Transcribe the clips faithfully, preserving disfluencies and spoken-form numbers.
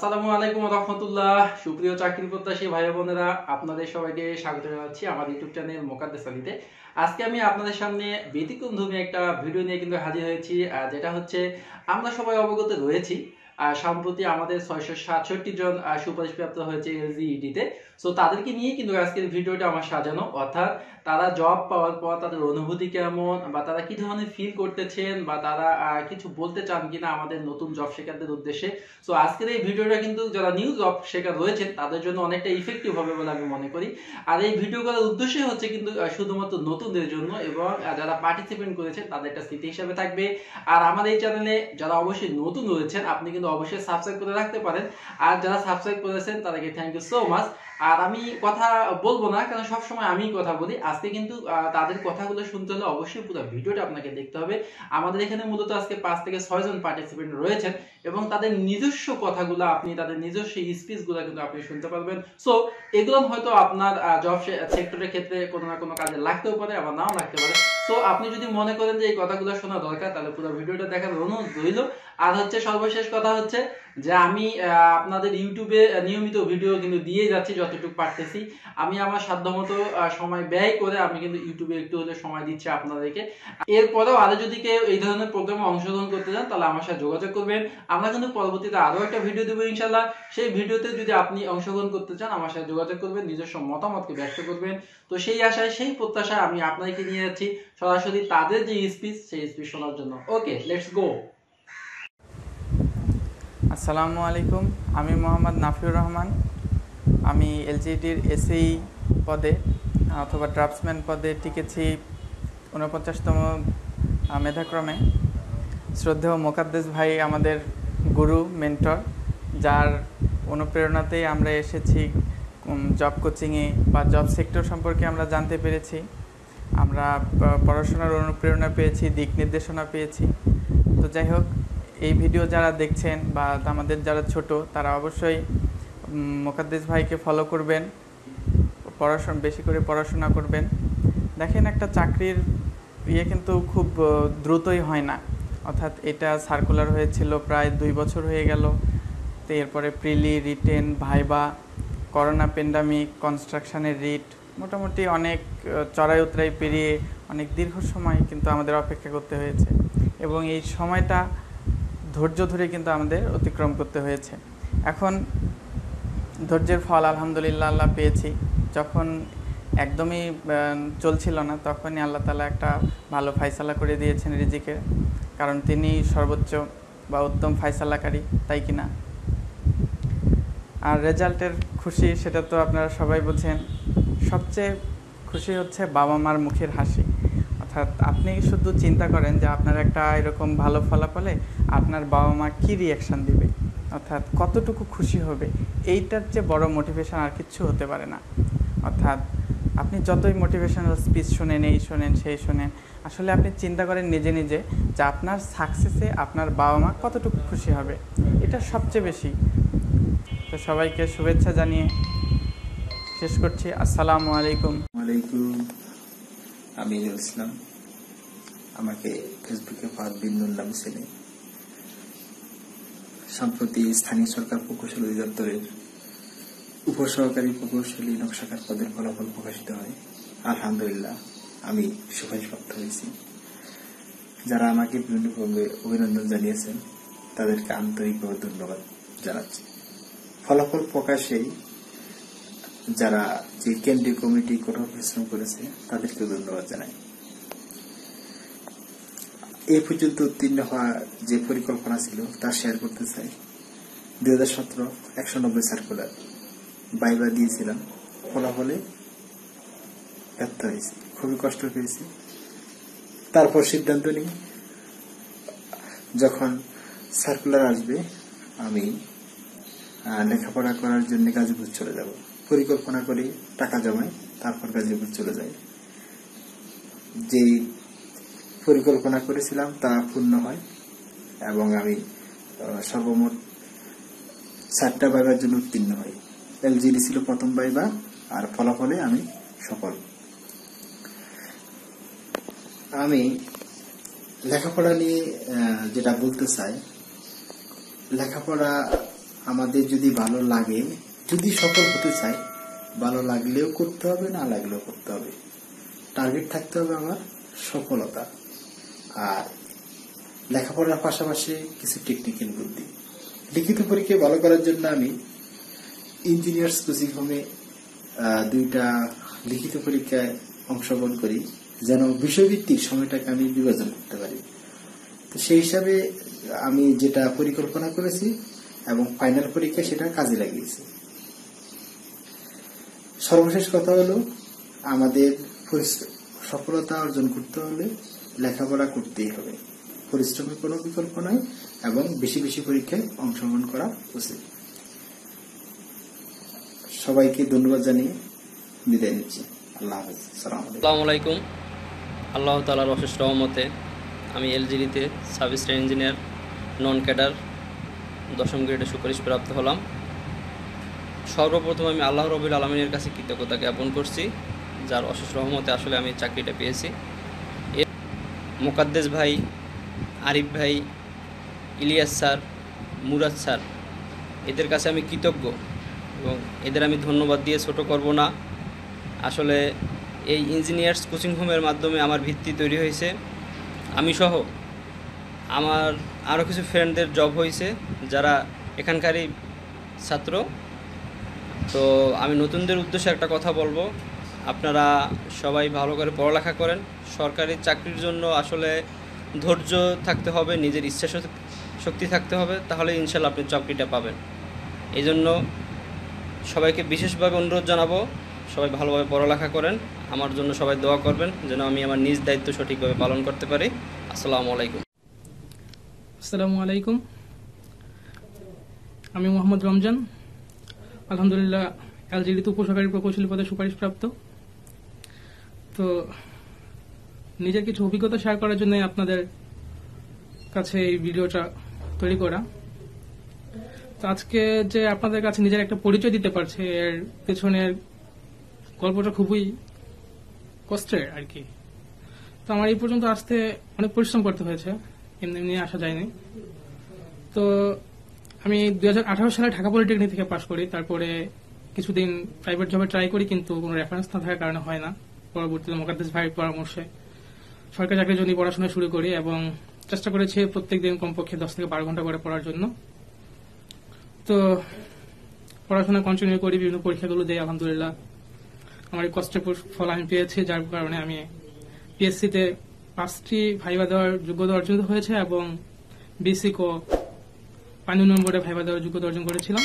আসসালামু আলাইকুম ওয়া রাহমাতুল্লাহ। সুপ্রিয় চাকরি প্রত্যাশী ভাই বোনেরা, আপনাদের সবাইকে স্বাগত জানাচ্ছি আমার ইউটিউব চ্যানেল মোকাদ্দেস আলীতে। আজকে আমি আপনাদের সামনে ব্যতিক্রমধর্মী একটা ভিডিও নিয়ে কিন্তু হাজির হয়েছি, যেটা হচ্ছে আমরা সবাই অবগত রয়েছি সম্প্রতি আমাদের ছয়শো সাতষট্টি জন সুপারিশপ্রাপ্ত হয়েছে এলজিইডি তে। সো তাদেরকে নিয়ে কিন্তু আজকের ভিডিওটা আমার সাজানো, অর্থাৎ তারা জব পাওয়ার পর তাদের অনুভূতি কেমন, বা তারা কি ধরনের ফিল করতেছেন, বা তারা কিছু বলতে চান কিনা আমাদের নতুন জব শেখারদের উদ্দেশ্যে। সো আজকের এই ভিডিওটা কিন্তু যারা নিউ জব শেখার রয়েছেন তাদের জন্য অনেকটা ইফেক্টিভ হবে বলে আমি মনে করি। আর এই ভিডিও করার উদ্দেশ্য হচ্ছে কিন্তু শুধুমাত্র নতুনদের জন্য, এবং যারা পার্টিসিপেন্ট করেছেন তাদের একটা স্মৃতি হিসাবে থাকবে। আর আমার এই চ্যানেলে যারা অবশ্যই নতুন রয়েছেন আপনি কিন্তু অবশ্যই সাবস্ক্রাইব করে রাখতে পারেন, আর যারা সাবস্ক্রাইব করেছেন তাদেরকে থ্যাংক ইউ সো মাচ। আর আমি কথা বলবো না, কারণ সবসময় আমি কথা বলি। আজকে কিন্তু তাদের কথাগুলো শুনতে হলে অবশ্যই পুরো ভিডিওটা আপনাকে দেখতে হবে। আমাদের এখানে মূলত আজকে পাঁচ থেকে ছয় জন পার্টিসিপেন্ট রয়েছেন, এবং তাদের নিজস্ব কথাগুলো আপনি, তাদের নিজস্ব স্পিচগুলো কিন্তু আপনি শুনতে পারবেন। সো এগুলো হয়তো আপনার জব সেক্টরের ক্ষেত্রে কোনো না কোনো কাজে লাগতেও পারে, আবার নাও লাগতে পারে। সো আপনি যদি মনে করেন যে এই কথাগুলো শোনা দরকার, তাহলে পুরো ভিডিওটা দেখার অনুরোধ রইল। আর হচ্ছে সর্বশেষ কথা হচ্ছে যে আমি আপনাদের ইউটিউবে নিয়মিত ভিডিও কিন্তু দিয়ে যাচ্ছি যতটুকু পারতেছি। আমি আমার সাধ্যমতো সময় ব্যয় করে আমি কিন্তু ইউটিউবে একটু হলে সময় দিচ্ছি আপনাদেরকে। এরপরেও আরো যদি কেউ এই ধরনের প্রোগ্রামে অংশগ্রহণ করতে চান তাহলে আমার সাথে যোগাযোগ করবেন। আমরা কিন্তু পরবর্তীতে আরো একটা ভিডিও দেবো ইনশাল্লাহ। সেই ভিডিওতে যদি আপনি অংশগ্রহণ করতে চান আমার সাথে যোগাযোগ করবেন, নিজস্ব মতামতকে ব্যক্ত করবেন। তো সেই আশায়, সেই প্রত্যাশায় আমি আপনাদেরকে নিয়ে যাচ্ছি সরাসরি তাদের যে স্পিচ সেই স্পিচ শোনার জন্য। Okay, let's go. আসসালামু আলাইকুম, আমি মোহাম্মদ নাফিউর রহমান। আমি এলজিডির এসএই পদে অথবা ড্রাফটসম্যান পদে টিকেছি ঊনপঞ্চাশতম মেধাক্রমে। শ্রদ্ধেয় মোকাদ্দেস ভাই আমাদের গুরু, মেন্টর, যার অনুপ্রেরণাতেই আমরা এসেছি জব কোচিংয়ে বা জব সেক্টর সম্পর্কে আমরা জানতে পেরেছি। আমরা পড়াশোনার অনুপ্রেরণা পেয়েছি, দিক নির্দেশনা পেয়েছি। তো যাই হোক, এই ভিডিও যারা দেখছেন বা আমাদের যারা ছোট তারা অবশ্যই মোকাদ্দেস ভাইকে ফলো করবেন, পড়াশোনা বেশি করে পড়াশোনা করবেন। দেখেন, একটা চাকরির ইয়ে কিন্তু খুব দ্রুতই হয় না। অর্থাৎ এটা সার্কুলার হয়েছিল প্রায় দুই বছর হয়ে গেল। তো এরপরে প্রিলি, রিটেন, ভাইবা, করোনা প্যান্ডামিক, কনস্ট্রাকশনের রিট, মোটামুটি অনেক চড়াই উতরাই পেরিয়ে অনেক দীর্ঘ সময় কিন্তু আমাদের অপেক্ষা করতে হয়েছে, এবং এই সময়টা ধৈর্য ধরে কিন্তু আমাদের অতিক্রম করতে হয়েছে। এখন ধৈর্যের ফল আলহামদুলিল্লাহ আল্লাহ পেয়েছি। যখন একদমই চলছিল না তখনই আল্লাহ তাআলা একটা ভালো ফায়সালা করে দিয়েছেন রিজিকে, কারণ তিনি সর্বোচ্চ বা উত্তম ফায়সালাকারী, তাই কি না? আর রেজাল্টের খুশি সেটা তো আপনারা সবাই বোঝেন। সবচেয়ে খুশি হচ্ছে বাবা মার মুখের হাসি। অর্থাৎ আপনি শুধু চিন্তা করেন যে আপনার একটা এরকম ভালো ফলাফলে আপনার বাবা মা কী রিয়াকশান দিবে, অর্থাৎ কতটুকু খুশি হবে। এইটার চেয়ে বড় মোটিভেশন আর কিচ্ছু হতে পারে না। অর্থাৎ আপনি যতই মোটিভেশনাল স্পিচ শোনেন, এই শোনেন, সেই শোনেন, আসলে আপনি চিন্তা করেন নিজে নিজে যে আপনার সাকসেসে আপনার বাবা মা কতটুকু খুশি হবে, এটা সবচেয়ে বেশি। তো সবাইকে শুভেচ্ছা জানিয়ে শেষ করছি। আসসালামু আলাইকুম। ওয়ালাইকুম। আমি ইসলাম, আমাকে ফেসবুকে ফাদ বিন্দুর নাম ছেলে। সম্প্রতি স্থানীয় সরকার প্রকৌশল অধিদপ্তরের উপসহকারী প্রকৌশলী নকশাকার পদের ফলাফল প্রকাশিত হয়। আলহামদুলিল্লাহ, আমি সুপারিশপ্রাপ্ত হয়েছি। যারা আমাকে বিভিন্নভাবে অভিনন্দন জানিয়েছেন তাদেরকে আন্তরিকভাবে ধন্যবাদ জানাচ্ছি। ফলাফল প্রকাশেই যারা যে কেন্দ্রীয় কমিটি কঠোর পরিশ্রম করেছে তাদেরকে ধন্যবাদ জানাই। এই পর্যন্ত উত্তীর্ণ হওয়া যে পরিকল্পনা ছিল তা শেয়ার করতে চাই। দুই হাজার সতেরো একশো নব্বই সার্কুলার ভাইভা দিয়েছিলাম, ফলাফলে ব্যর্থ হয়েছি, খুবই কষ্ট পেয়েছি। তারপর সিদ্ধান্ত নিই যখন সার্কুলার আসবে আমি লেখাপড়া করার জন্য গাজীপুর চলে যাব। পরিকল্পনা করে টাকা জমাই, তারপর গাজীপুর চলে যাই। যে পরিকল্পনা করেছিলাম তা পূর্ণ হয়, এবং আমি সর্বমোট চারটা ভাইবার জন্য উত্তীর্ণ হই। এলজিডি ছিল প্রথম ভাইবা, আর ফলাফলে আমি সফল। আমি লেখাপড়া নিয়ে যেটা বলতে চাই, লেখাপড়া আমাদের যদি ভালো লাগে, যদি সফল হতে চাই, ভালো লাগলেও করতে হবে, না লাগলেও করতে হবে। টার্গেট থাকতে হবে আমার সফলতা, আর লেখাপড়ার পাশাপাশি কিছু টেকনিক্যাল বুদ্ধি। লিখিত পরীক্ষায় ভালো করার জন্য আমি ইঞ্জিনিয়ার্স কোচিং হোমে দুইটা লিখিত পরীক্ষায় অংশগ্রহণ করি, যেন বিষয়ভিত্তিক সময়টাকে আমি বিভাজন করতে পারি। তো সেই হিসাবে আমি যেটা পরিকল্পনা করেছি এবং ফাইনাল পরীক্ষা সেটা কাজে লাগিয়েছি। সর্বশেষ কথা হলো, আমাদের সফলতা অর্জন করতে হলে লেখাপড়া করতেই হবে, পরিশ্রমের কোনো বিকল্প নাই, এবং বেশি বেশি পরীক্ষায় অংশগ্রহণ করা উচিত। সবাইকে ধন্যবাদ জানিয়ে বিদায় নিচ্ছি। আল্লাহ হাফেজ। আসসালামু আলাইকুম। আল্লাহ তাআলার অশেষ রহমতে আমি এলজিডিতে sub station engineer non cadre দশম গ্রেডে সুপারিশ প্রাপ্ত হলাম। সর্বপ্রথম আমি আল্লাহ রব্বুল আলামিনের কাছে কৃতজ্ঞতা জ্ঞাপন করছি, যার অশেষ রহমতে আসলে আমি চাকরিটা পেয়েছি। মোকাদ্দেস ভাই, আরিফ ভাই, ইলিয়াস স্যার, মুরাদ স্যার, এদের কাছে আমি কৃতজ্ঞ এবং এদের আমি ধন্যবাদ দিয়ে ছোট করব না। আসলে এই ইঞ্জিনিয়ার্স কোচিং হোমের মাধ্যমে আমার ভিত্তি তৈরি হয়েছে। আমি সহ আমার আরও কিছু ফ্রেন্ডদের জব হয়েছে যারা এখানকারই ছাত্র। তো আমি নতুনদের উদ্দেশ্যে একটা কথা বলবো, আপনারা সবাই ভালো করে পড়ালেখা করেন। সরকারি চাকরির জন্য আসলে ধৈর্য থাকতে হবে, নিজের ইচ্ছা শক্তি থাকতে হবে, তাহলে ইনশাল্লাহ আপনি চাকরিটা পাবেন। এই জন্য সবাইকে বিশেষভাবে অনুরোধ জানাবো, সবাই ভালোভাবে পড়ালেখা করেন। আমার জন্য সবাই দোয়া করবেন যেন আমি আমার নিজ দায়িত্ব সঠিকভাবে পালন করতে পারি। আসসালামু আলাইকুম। আসসালামু আলাইকুম। আমি মোহাম্মদ রমজান, আলহামদুলিল্লাহ এলজিডিতে উপসহকারী প্রকৌশলী পদে সুপারিশপ্রাপ্ত। তো নিজের কিছু অভিজ্ঞতা শেয়ার করার জন্য আপনাদের কাছে এই ভিডিওটা তৈরি করা। তো আজকে যে আপনাদের কাছে নিজের একটা পরিচয় দিতে পারছে, এর পেছনের গল্পটা খুবই কষ্টের আর কি। তো আমার এই পর্যন্ত আসতে অনেক পরিশ্রম করতে হয়েছে, এমনি এমনি আসা যায়নি। তো আমি দুই হাজার আঠারো সালে ঢাকা পলিটেকনিক থেকে পাশ করি। তারপরে কিছুদিন প্রাইভেট জবে ট্রাই করি, কিন্তু কোনো রেফারেন্স না থাকার কারণে হয় না। পরবর্তীতে মোকাদ্দেস ভাইয়ের পরামর্শে সরকারি চাকরির জন্য পড়াশোনা শুরু করি এবং চেষ্টা করেছি প্রত্যেকদিন কমপক্ষে দশ থেকে বারো ঘন্টা করে পড়ার জন্য। তো পড়াশোনা কন্টিনিউ করি, বিভিন্ন পরীক্ষাগুলো দিই। আলহামদুলিল্লাহ আমার এই কষ্টের ফল আমি পেয়েছি, যার কারণে আমি পিএসসিতে পাঁচটি ভাইবা দেওয়ার যোগ্যতা অর্জন হয়েছে এবং বেসিক ও পাঁচ নম্বরে ভাইবা দেওয়ার যোগ্যতা অর্জন করেছিলাম।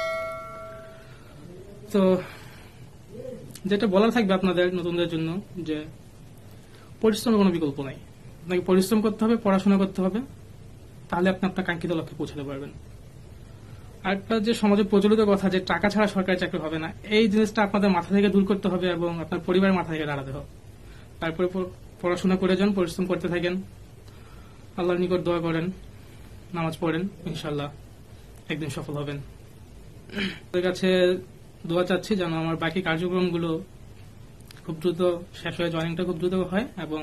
তো যেটা বলার থাকবে আপনাদের নতুনদের জন্য, যে পরিশ্রমের কোনো বিকল্প নাই। আপনাকে পরিশ্রম করতে হবে, পড়াশোনা করতে হবে, তাহলে আপনি আপনার কাঙ্ক্ষিত লক্ষ্যে পৌঁছাতে পারবেন। আরেকটা যে সমাজে প্রচলিত কথা যে টাকা ছাড়া সরকারি চাকরি হবে না, এই জিনিসটা আপনাদের মাথা থেকে দূর করতে হবে এবং আপনার পরিবারের মাথা থেকে দাঁড়াতে হবে। তারপরে পড়াশোনা করে যান, পরিশ্রম করতে থাকেন, আল্লাহর নিকট দোয়া করেন, নামাজ পড়েন, ইনশাল্লাহ একদিন সফল হবেন। ওদের কাছে দোয়া চাচ্ছি যেন আমার বাকি কার্যক্রমগুলো খুব দ্রুত শেষ হয়ে, জয়েনিংটা খুব দ্রুত হয় এবং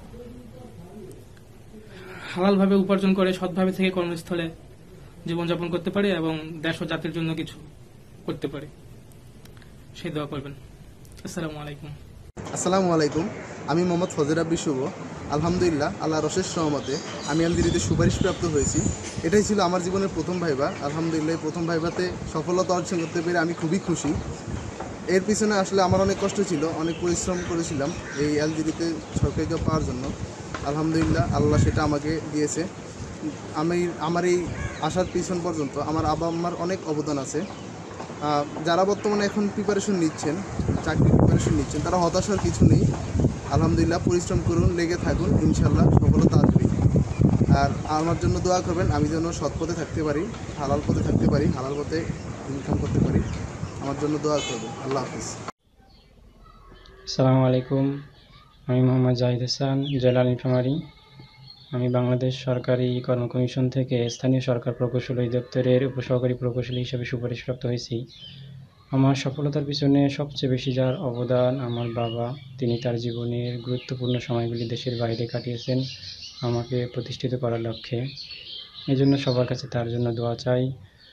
হালালভাবে উপার্জন করে সৎভাবে থেকে কর্মস্থলে জীবনযাপন করতে পারি এবং দেশ ও জাতির জন্য কিছু করতে পারি, সেই দোয়া করবেন। আসসালামু আলাইকুম। আসসালামু আলাইকুম। আমি মোহাম্মদ ফজর রাব্বি শুভ। আলহামদুলিল্লাহ আল্লাহর অশেষ রহমতে আমি এলজিডিতে সুপারিশপ্রাপ্ত হয়েছি। এটাই ছিল আমার জীবনের প্রথম ভাইবা। আলহামদুলিল্লাহ প্রথম ভাইবাতে সফলতা অর্জন করতে পেরে আমি খুবই খুশি। এর পিছনে আসলে আমার অনেক কষ্ট ছিল, অনেক পরিশ্রম করেছিলাম এই এলজিডিতে সরকারি জব পাওয়ার জন্য। আলহামদুলিল্লাহ আল্লাহ সেটা আমাকে দিয়েছে। আমি আমার এই আসার পিছন পর্যন্ত আমার আব্বা আম্মার অনেক অবদান আছে। যারা বর্তমানে এখন প্রিপারেশন নিচ্ছেন, চাকরি প্রিপারেশন নিচ্ছেন, তারা হতাশার কিছু নেই। আলহামদুলিল্লাহ পরিশ্রম করুন, লেগে থাকুন, ইনশাল্লাহ সফলতা আসবে। আর আমার জন্য দোয়া করবেন, আমি যেন সৎ পথে থাকতে পারি, হালাল পথে থাকতে পারি, হালাল পথে ইনকাম করতে পারি। আমার জন্য দোয়া করবেন। আল্লাহ হাফিজ। আসসালামু আলাইকুম। আমি মোহাম্মদ জাহিদ হাসান, জেলা নীলফামারী। আমি বাংলাদেশ সরকারি কর্ম কমিশন থেকে স্থানীয় সরকার প্রকৌশল অধিদপ্তরের উপসহকারী প্রকৌশলী হিসেবে সুপারিশপ্রাপ্ত হয়েছি। আমার সফলতার পিছনে সবচেয়ে বেশি যার অবদান আমার বাবা। তিনি তার জীবনের গুরুত্বপূর্ণ সময়গুলি দেশের বাইরে কাটিয়েছেন আমাকে প্রতিষ্ঠিত করার লক্ষ্যে। এই জন্য সবার কাছে তার জন্য দোয়া চাই।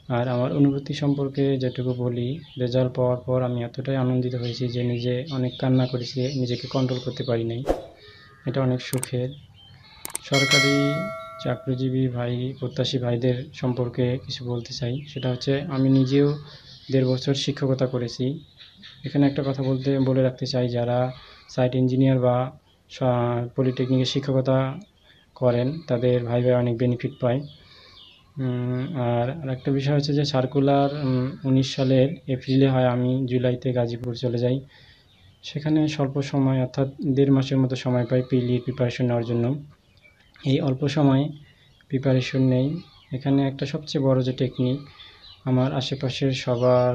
আর আমার অনুভূতি সম্পর্কে যেটুকু বলি, রেজাল্ট পাওয়ার পর আমি এতটাই আনন্দিত হয়েছি যে নিজে অনেক কান্না করেছি, নিজেকে কন্ট্রোল করতে পারি নাই। এটা অনেক সুখের। সরকারি চাকরিজীবী ভাই প্রত্যাশী ভাইদের সম্পর্কে কিছু বলতে চাই। সেটা হচ্ছে আমি নিজেও দেড় বছর শিক্ষকতা করেছি। এখানে একটা কথা বলতে বলে রাখতে চাই, যারা সাইট ইঞ্জিনিয়ার বা পলিটেকনিকে শিক্ষকতা করেন তাদের ভাইভায় অনেক বেনিফিট পায়। আর আরেকটা বিষয় হচ্ছে যে সার্কুলার উনিশ সালের এপ্রিলে হয়, আমি জুলাইতে গাজীপুর চলে যাই। সেখানে স্বল্প সময় অর্থাৎ দেড় মাসের মতো সময় পাই পিলির প্রিপারেশন নেওয়ার জন্য। এই অল্প সময়ে প্রিপারেশন নেই। এখানে একটা সবচেয়ে বড় যে টেকনিক, আমার আশেপাশের সবার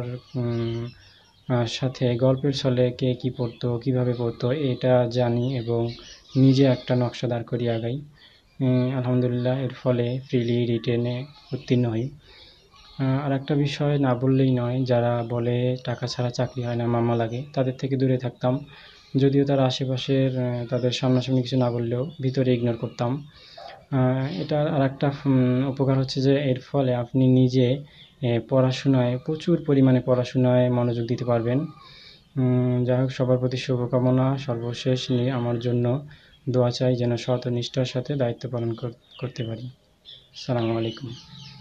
সাথে গল্পের ছলে কে কী পড়তো, কীভাবে পড়তো এটা জানি এবং নিজে একটা নকশা দাঁড় করিয়ে আগাই। আলহামদুলিল্লাহ এর ফলে প্রিলি রিটেনে উত্তীর্ণ হই। আর একটা বিষয় না বললেই নয়, যারা বলে টাকা ছাড়া চাকরি হয় না, মামা লাগে, তাদের থেকে দূরে থাকতাম। যদিও তার আশেপাশের তাদের সামনাসামনি কিছু না বললেও ভিতরে ইগনোর করতাম। এটার আর একটা উপকার হচ্ছে যে এর ফলে আপনি নিজে পড়াশোনায় প্রচুর পরিমাণে পড়াশোনায় মনোযোগ দিতে পারবেন। যাই হোক, সবার প্রতি শুভকামনা। সর্বশেষ আমার জন্য দোয়া চাই যেন সৎ ও নিষ্ঠার সাথে দায়িত্ব পালন করতে পারি। আসসালামু আলাইকুম।